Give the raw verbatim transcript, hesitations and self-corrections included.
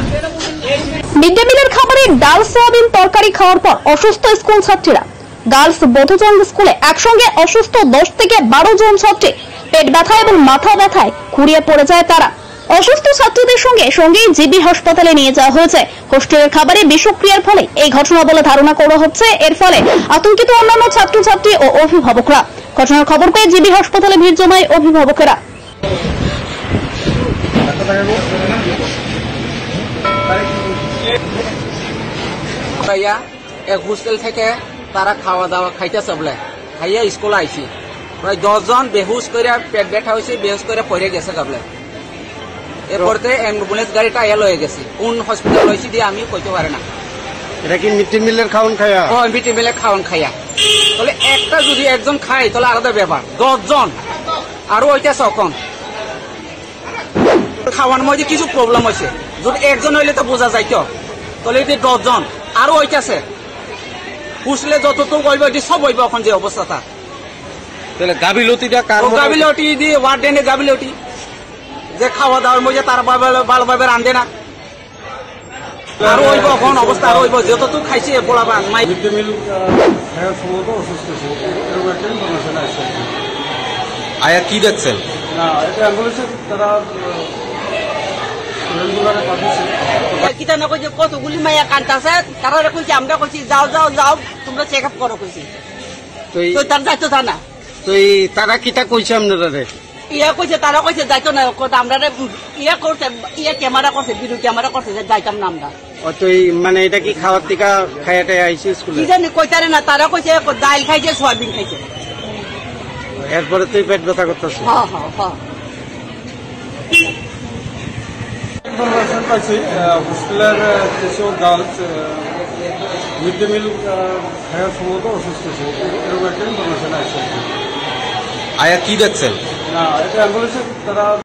Mid day মিলের খাবারে ডাল সয়াবিন তরকারি খাওয়ার পর অসুস্থ স্কুল ছাত্রীরা। গার্লস বধুচন্দ্র স্কুলে একসঙ্গে অসুস্থ দশ থেকে বারো জন ছাত্রী। পেট ব্যথা এবং মাথা ব্যথায় খুঁড়িয়ে পড়ে যায় তারা। অসুস্থ ছাত্রীদের সঙ্গে সঙ্গেই জিবি হাসপাতালে নিয়ে যাওয়া হয়েছে। হোস্টেলের খাবারে বিষক্রিয়ার ফলে এই ঘটনা বলে ধারণা করা হচ্ছে। এর ফলে আতঙ্কিত অন্যান্য ছাত্রছাত্রী ও অভিভাবকরা। ঘটনার খবর পেয়ে জিবি হাসপাতালে ভিড় জমায় অভিভাবকেরা। এক হোস্টেল থেকে তারা খাওয়া দাওয়া খাইতেছে বলে খাইয়া স্কুল আইছি প্রায় দশজন বেহুশ করে পেট ব্যথা হয়েছে, বেহুশ করে পড়ে গেছে গাবলে। এরপরে অ্যাম্বুলেন্স গাড়িটা আয়া লয়ে গেছে। কোন হসপিটাল লইছি দিয়ে আমি কইতে পারে না। এটা কি মিড ডে মিলের খাওয়ান খাইয়া? ও মিড ডে মিলের খাওয়ান খাইয়া। তাহলে একটা যদি একজন খায় তাহলে আলাদা ব্যাপার, দশজন আরো ওইটা সকন খাওয়ার মধ্যে কিছু প্রবলেম হয়েছে। যদি একজন হইলে তো বোঝা যাইতো, তাহলে এটি দশজন আরো ওইটাছে পুষলে যতটুকু হইব এটি সব হইব। এখন যে অবস্থাটা তাহলে গাবিলতিটা কার? গাবিলতি দিয়ে ওয়ার্ডেনে গাবিলতি যে খাওয়া দাওয়ার মধ্যে তার ভালোভাবে রান্ধে না, আরো হইব এখন অবস্থা আরো হইব। যতটুকু খাইছে বলাবান মাই মিড ডে মিল সম্ভবত অসুস্থ ছিল, এরকম একটা ইনফরমেশন আছে। আয়া কি দেখছেন? না, এটা অ্যাম্বুলেন্সে তারা কিতা না কইছে কতগুলি মাইয়া কান্তাছে, তারা কইছে আমরা কইছি যাও যাও যাও তোমরা চেক আপ করো কইছি। তো তার যাইতো তা না। তো তারা কিটা কইছে আপনারা? ইয়া কইছে তারা কইছে যাইতো না, আমরা ইয়া করছে, ইয়া ক্যামেরা করছে, ভিডিও ক্যামেরা করছে যে যাইতাম না আমরা। তো মানে এটা কি খাওয়ার টিকা খাইয়াটাই আইছে স্কুলে? কি জানি কইতারে না, তারা কইছে ডাল খাইছে সয়াবিন খাইছে। এরপরে তুই পেট ব্যথা করতেছে? হ্যাঁ হ্যাঁ হ্যাঁ। ইনফরমেশন পাইছি হোস্টেলের কিছু গার্লস মিড ডে মিল খাওয়া সম্ভবত অসুস্থ ছিল, এরকম একটা ইনফরমেশন আছে। আয়া কি দেখছেন? না, এটা অ্যাম্বুলেন্সে তারা